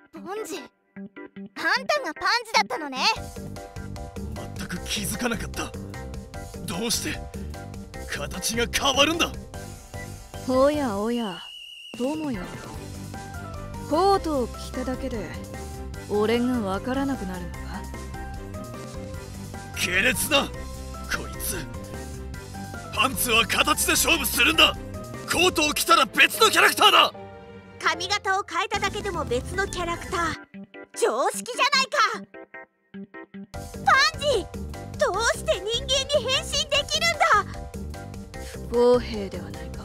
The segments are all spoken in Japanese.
パンジ、あんたがパンジだったのね。 全く気づかなかった。どうして形が変わるんだ。 おやおや、友よ。コートを着ただけで俺がわからなくなるのか。 下劣だこいつ。パンツは形で勝負するんだ。コートを着たら別のキャラクターだ。 髪型を変えただけでも別のキャラクター、常識じゃないか。パンジ、どうして人間に変身できるんだ。 不公平ではないか。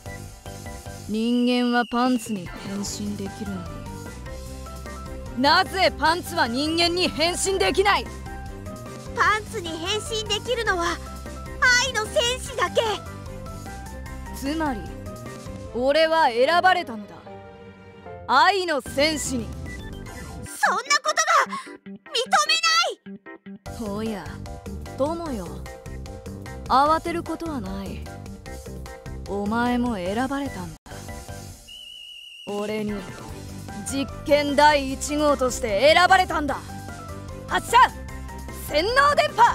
人間はパンツに変身できるのに、なぜパンツは人間に変身できない。 パンツに変身できるのは愛の戦士だけ。 つまり俺は選ばれたのだ。愛の戦士に。 そんなことが認めない。 おや友よ、慌てることはない。お前も選ばれたんだ。俺に実験第1号として選ばれたんだ。発射洗脳電波。 や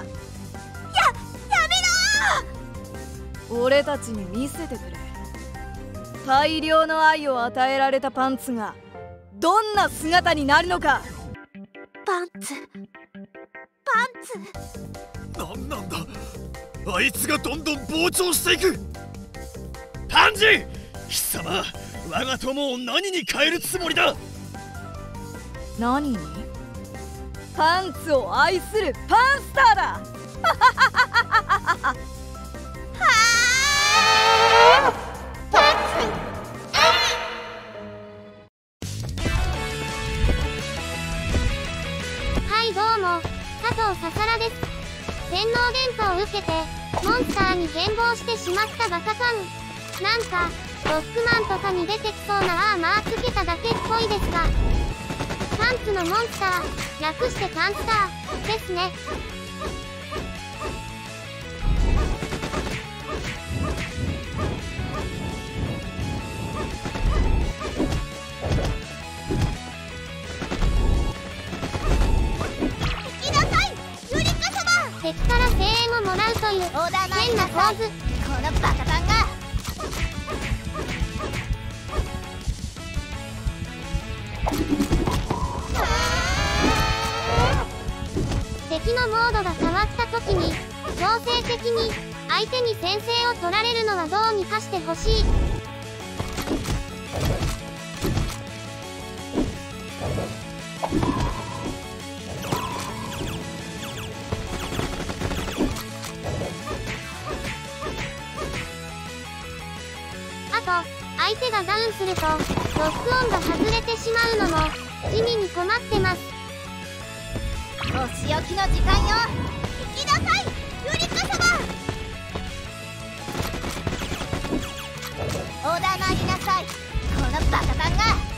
めろ。 俺たちに見せてくれ。大量の愛を与えられたパンツがどんな姿になるのか。 パンツ、パンツ。 なんなんだあいつがどんどん膨張していく。パンジ、貴様我が友を何に変えるつもりだ。 何に。パンツを愛するパンスターだ。 はいどうも、佐藤ささらです。洗脳電波を受けてモンスターに変貌してしまったバカさん。なんかロックマンとかに出てきそうなアーマーつけただけっぽいですが、パンツのモンスター、略してパンスターですね。敵から声援をもらうという変な構図。 このバカバンが。 敵のモードが変わった時に強制的に相手に先制を取られるのはどうにかしてほしい。あと相手がダウンするとロックオンが外れてしまうのも地味に困ってます。 お仕置きの時間よ。行きなさいユリカ様。お黙りなさいこのバカバンが。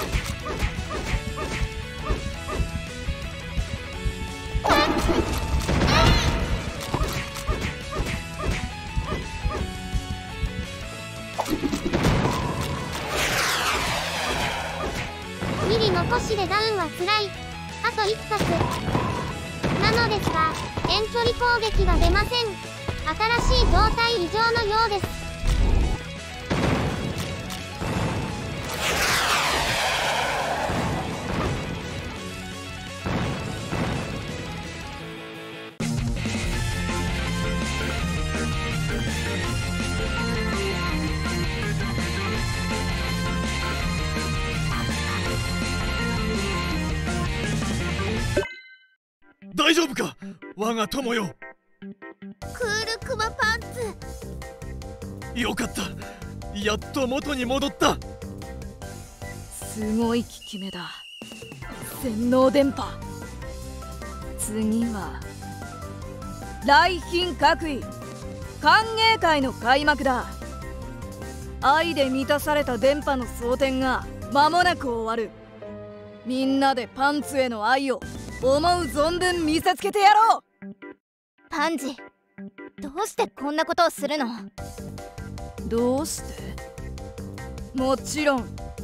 ミリ残しでダウンはつらい。あと1発なのですが遠距離攻撃が出ません。新しい状態異常のようです。 大丈夫か我が友よ。 クールクマパンツ。 よかった、やっと元に戻った。 すごい効き目だ。洗脳電波。次は来賓各位歓迎会の開幕だ。愛で満たされた電波の装填が間もなく終わる。みんなでパンツへの愛を思う存分見せつけてやろう。 パンジ、どうしてこんなことをするの。 どうして。もちろん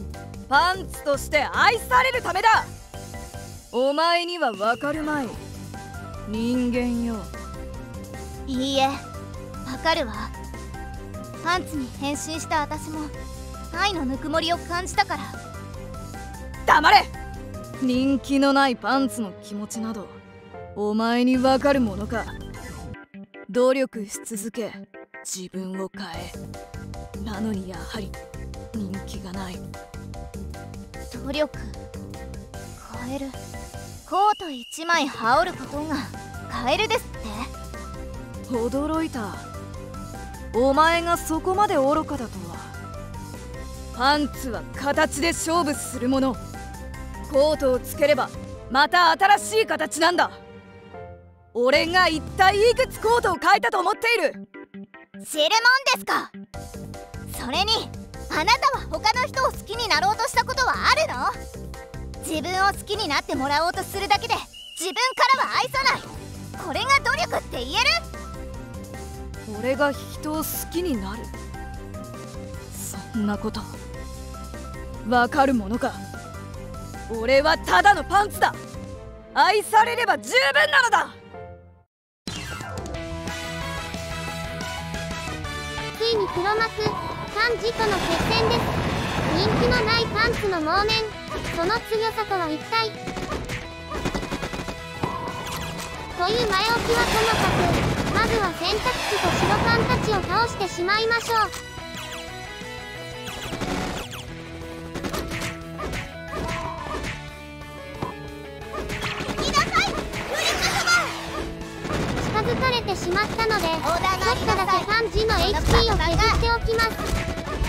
パンツとして愛されるためだ。お前にはわかるまい、人間よ。 いいえ、わかるわ。パンツに変身した私も愛のぬくもりを感じたから。 黙れ。人気のないパンツの気持ちなどお前にわかるものか。努力し続け自分を変え、なのにやはり人気がない。 努力変える。コート1枚羽織ることが変えるですって。 驚いた。お前がそこまで愚かだとは。パンツは形で勝負するもの。コートをつければまた新しい形なんだ。俺が一体いくつコートを変えたと思っている。 知るもんですか。それにあなたは他の人を好きになろうとしたことはあるの？自分を好きになってもらおうとするだけで自分からは愛さない。これが努力って言える？ 俺が人を好きになる、そんなことわかるものか。俺はただのパンツだ。愛されれば十分なのだ。 ついに黒幕パンジとの決戦です。人気のないパンツの猛面、その強さとは一体。という前置きはともかく、まずは洗濯機と白パンたちを倒してしまいましょう。近づかれてしまったので、ちょっとだけパンジの HP を削っておきます。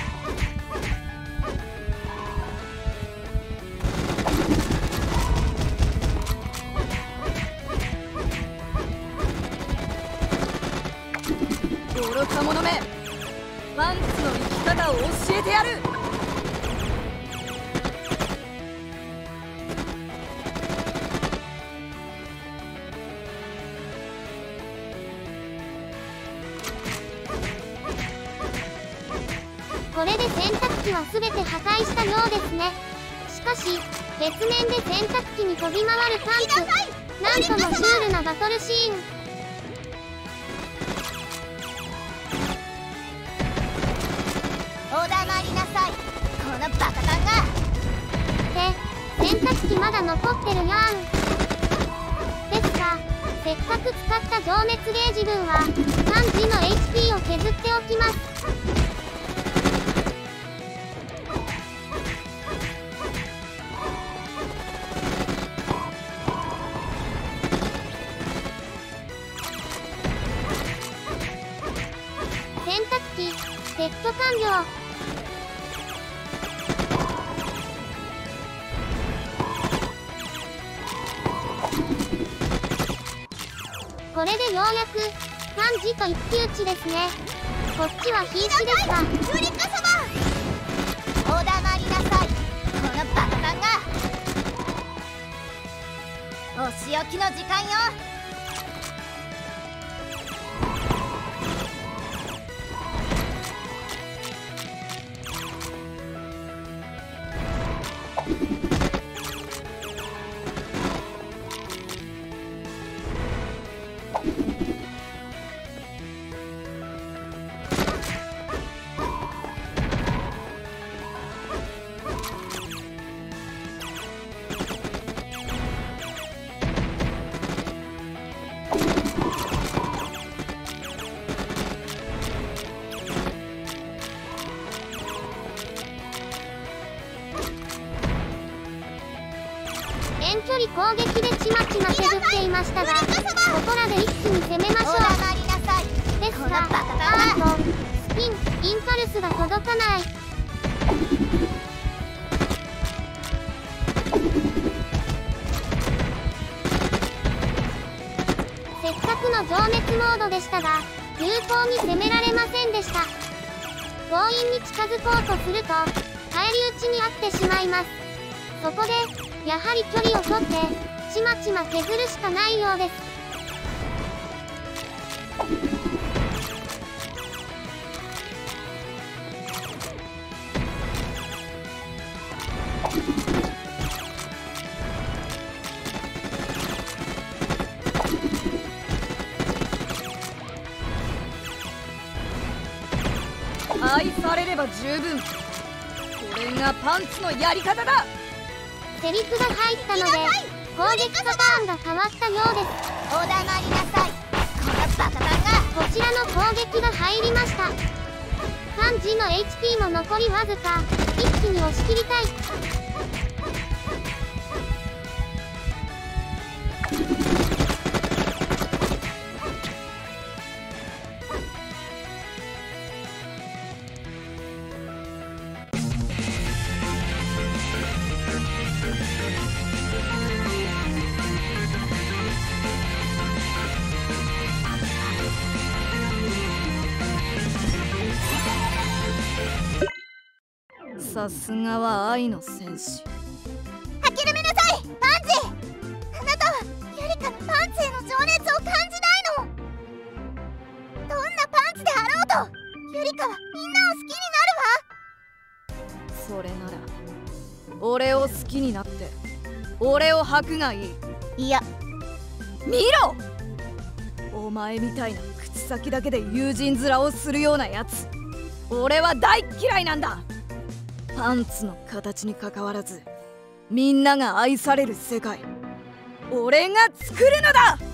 愚か者め、パンツの生き方を教えてやる。 これで洗濯機は全て破壊したようですね。しかし月面で洗濯機に飛び回るパンツ、なんともシュールなバトルシーン。 お黙りなさい、このバカタンが。 で、洗濯機まだ残ってるやん。ですが、せっかく使った情熱ゲージ分はパンジの HP を削っておきます。洗濯機撤去完了。これでようやくパンジと一騎打ちですね。こっちは瀕死ですが。 ユリカ様、お黙りなさい、このバカタンが。お仕置きの時間よ。 遠距離攻撃でちまちま削っていましたが、ここらで一気に攻めましょう。ですが、なんとスピン、インパルスが届かない。せっかくの情熱モードでしたが、有効に攻められませんでした。強引に近づこうとすると返り討ちにあってしまいます。そこでやはり距離を取ってちまちま削るしかないようです。 愛されれば十分。これがパンツのやり方だ。 セリフが入ったので攻撃パターンが変わったようです。 お黙りなさい、このバカバカ。 こちらの攻撃が入りました。パンジの HP も残りわずか。一気に押し切りたい。 さすがは愛の戦士。 諦めなさい、パンジ。あなたはユリカのパンツへの情熱を感じないの。どんなパンツであろうとユリカはみんなを好きになるわ。 それなら俺を好きになって俺を履くがいい。 いや、 見ろ、お前みたいな口先だけで友人面をするようなやつ、俺は大嫌いなんだ。パンツの形にかかわらずみんなが愛される世界、俺が作るのだ。